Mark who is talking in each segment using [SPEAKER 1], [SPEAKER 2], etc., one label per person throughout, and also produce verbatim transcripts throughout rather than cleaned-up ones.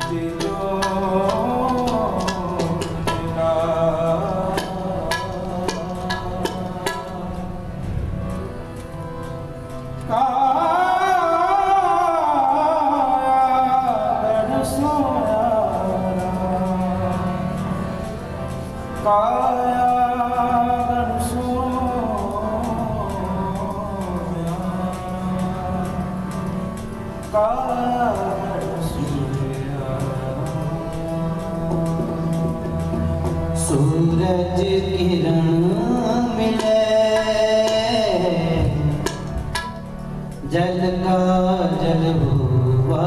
[SPEAKER 1] सूरज किरण मिले जल का जल हुआ,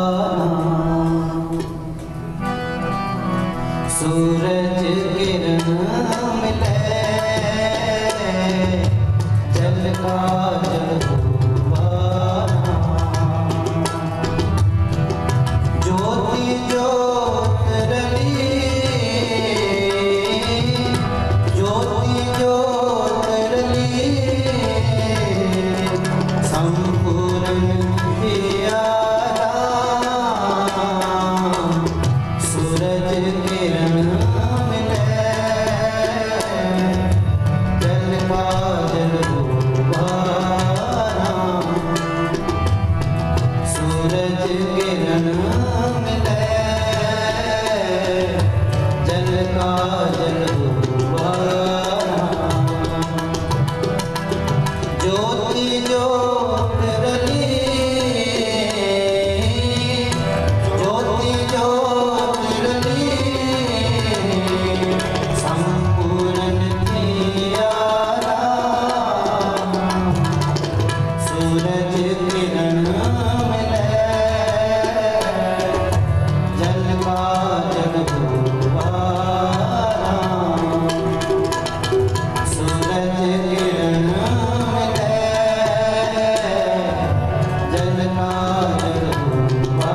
[SPEAKER 1] सूरज किरण मिले जल का जल हुआ, ज्योति ज्योत रली, ज्योति ज्योत रली, संपूर्ण प्यारा सूरज किरण मिले जल का जल हुआ, सूरज किरण मिले जल का जल हुआ, ज्योति ज्योत रली, ज्योति ज्योत रली, संपूर्ण प्यारा सूरज किरण मिले जल का जल हुआ, सूरज किरण मिले जल का जल हुआ।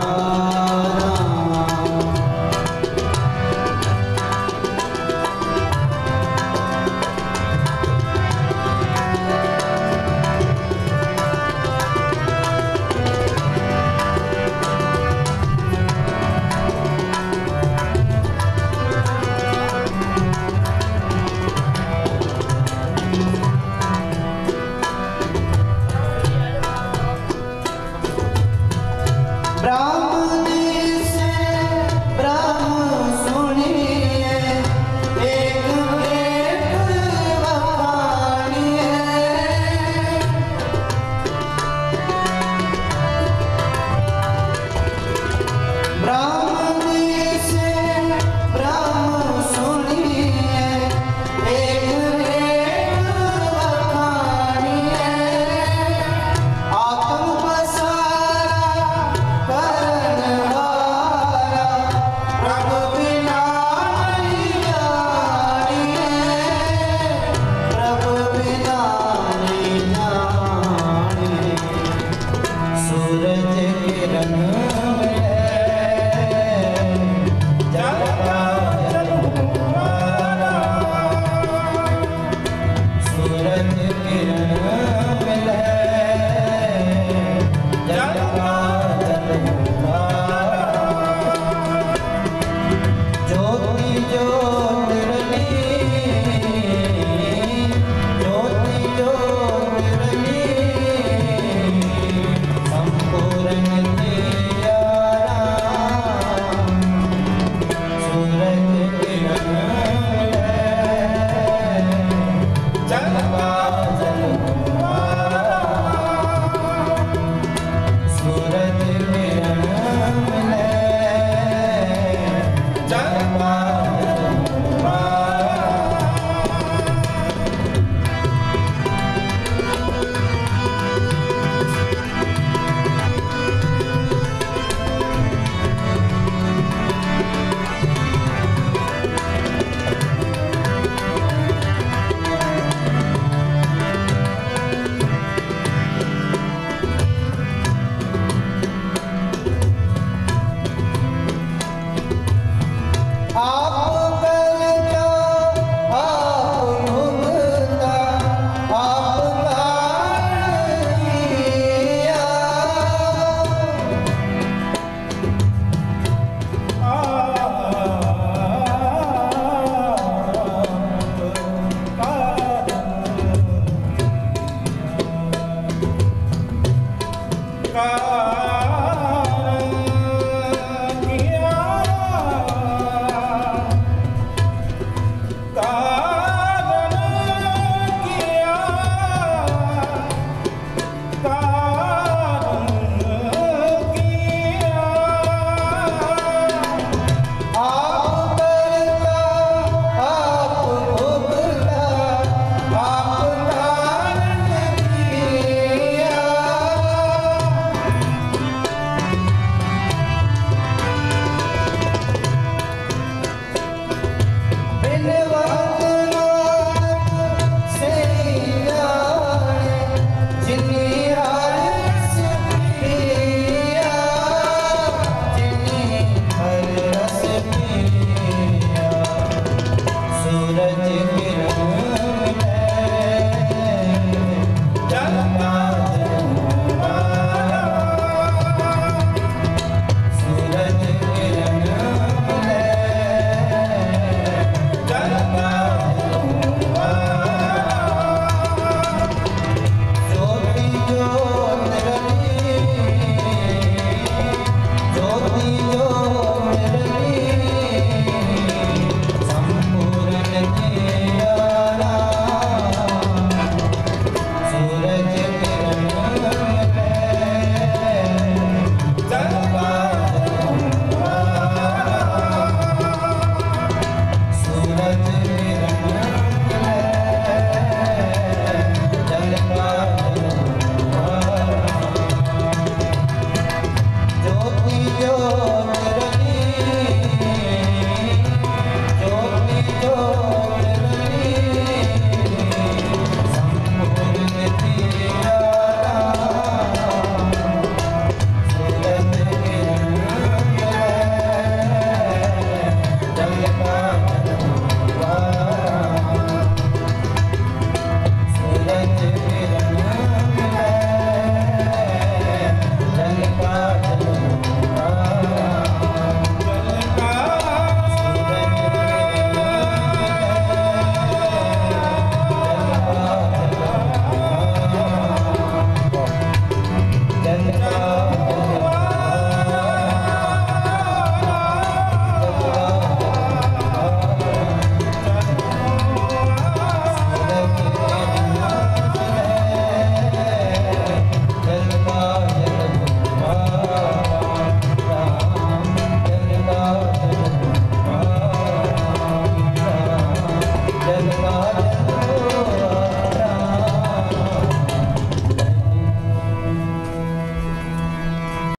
[SPEAKER 1] ब्रह्म जी से ब्रह्म सुनिए, एक एक बखानिए, ब्रह्म जी से ब्रह्म सुनिए, एक एक बखानिए, आत्म पसारा करण वाला प्रभु बिना नहीं जानिए, प्रभु बिना नहीं जानिए, सूरज किरण